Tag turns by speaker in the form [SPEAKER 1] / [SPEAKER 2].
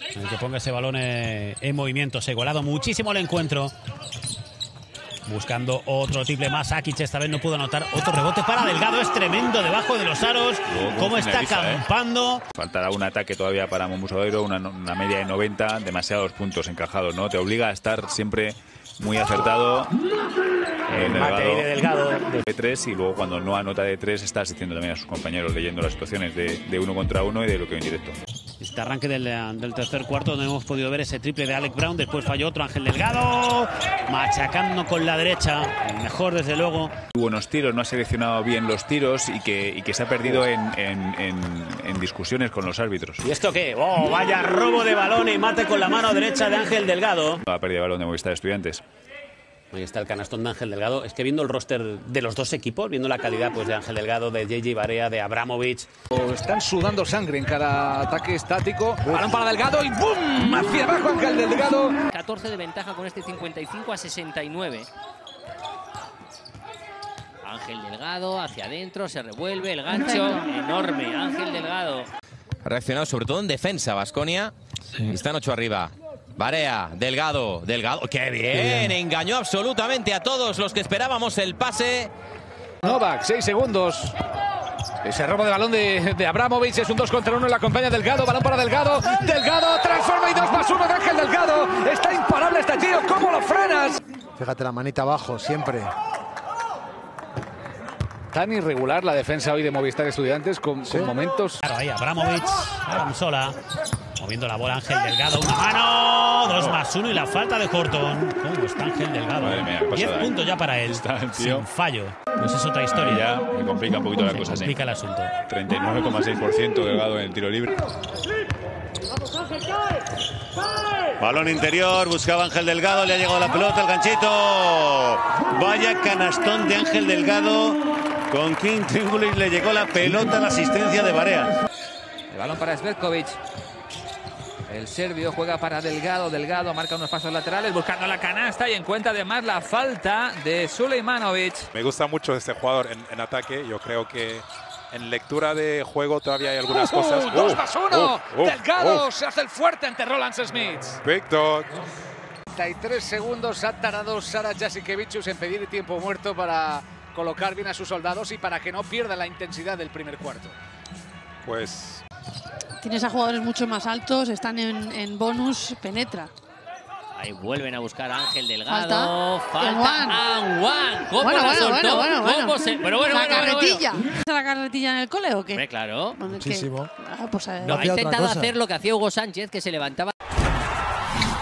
[SPEAKER 1] el que ponga ese balón en movimiento. Se ha igualado muchísimo el encuentro. Buscando otro triple más. Akic esta vez no pudo anotar. Otro rebote para Delgado. Es tremendo debajo de los aros. Cómo está campando.
[SPEAKER 2] Faltará un ataque todavía para Momusodoiro. Una media de 90. Demasiados puntos encajados, ¿no? Te obliga a estar siempre muy acertado.
[SPEAKER 1] El mate de Delgado.
[SPEAKER 2] De 3 y luego cuando no anota de 3 está asistiendo también a sus compañeros leyendo las situaciones de 1 contra 1 y de bloqueo indirecto.
[SPEAKER 1] Este arranque del tercer cuarto donde hemos podido ver ese triple de Alec Brown. Después falló otro Ángel Delgado. Machacando con la derecha. El mejor desde luego.
[SPEAKER 2] Buenos tiros, no ha seleccionado bien los tiros y que se ha perdido en discusiones con los árbitros.
[SPEAKER 1] ¿Y esto qué? ¡Oh, vaya robo de balón y mate con la mano derecha de Ángel Delgado!
[SPEAKER 2] La pérdida de balón de Movistar Estudiantes.
[SPEAKER 1] Ahí está el canastón de Ángel Delgado. Es que viendo el roster de los dos equipos, viendo la calidad pues de Ángel Delgado, de JJ Barea, de Abramovich.
[SPEAKER 3] Están sudando sangre en cada ataque estático. Balón para Delgado y ¡bum! Hacia abajo Ángel Delgado.
[SPEAKER 4] 14 de ventaja con este 55-69. Ángel Delgado hacia adentro, se revuelve, el gancho enorme. Ángel Delgado.
[SPEAKER 5] Ha reaccionado sobre todo en defensa Baskonia. Sí. Están 8 arriba. Barea, Delgado, ¡qué bien! Engañó absolutamente a todos los que esperábamos el pase.
[SPEAKER 3] Novak, 6 segundos. Ese robo de balón de Abramovich es un 2 contra 1, le acompaña Delgado, balón para Delgado. Delgado transforma y 2 más 1 de Ángel Delgado. Está imparable este tío, ¿cómo lo frenas?
[SPEAKER 6] Fíjate la manita abajo, siempre.
[SPEAKER 3] Tan irregular la defensa hoy de Movistar Estudiantes con momentos.
[SPEAKER 1] Claro, ahí Abramovich, sola. Moviendo la bola Ángel Delgado, una mano, 2 más 1 y la falta de Horton. ¿Cómo está Ángel Delgado?
[SPEAKER 2] Madre mía,
[SPEAKER 1] 10 puntos ya para él, sin fallo. Pues es otra historia.
[SPEAKER 2] Ya me complica un poquito la cosa.
[SPEAKER 1] Se complica el asunto.
[SPEAKER 2] 39,6% Delgado en el tiro libre.
[SPEAKER 7] Balón interior, buscaba Ángel Delgado, le ha llegado la pelota, el ganchito. Vaya canastón de Ángel Delgado. Con King Tringulis le llegó la pelota a la asistencia de Barea.
[SPEAKER 8] El balón para Svetkovic. El serbio juega para Delgado. Delgado marca unos pasos laterales buscando la canasta y encuentra además la falta de Sulejmanovic.
[SPEAKER 9] Me gusta mucho este jugador en ataque. Yo creo que en lectura de juego todavía hay algunas cosas.
[SPEAKER 3] 2 más 1. Delgado se hace el fuerte ante Roland Smith.
[SPEAKER 9] Big dog.
[SPEAKER 3] 33 segundos ha tardado Sara Jasikevičius en pedir tiempo muerto para colocar bien a sus soldados y para que no pierda la intensidad del primer cuarto.
[SPEAKER 9] Pues
[SPEAKER 10] tienes a jugadores mucho más altos, están en bonus, penetra.
[SPEAKER 4] Ahí vuelven a buscar a Ángel Delgado. Falta
[SPEAKER 10] Anwan.
[SPEAKER 4] ¿Cómo la soltó?
[SPEAKER 10] Bueno. La carretilla. ¿La carretilla en el cole o qué?
[SPEAKER 4] Claro.
[SPEAKER 6] Muchísimo.
[SPEAKER 4] No, ha intentado hacer lo que hacía Hugo Sánchez, que se levantaba.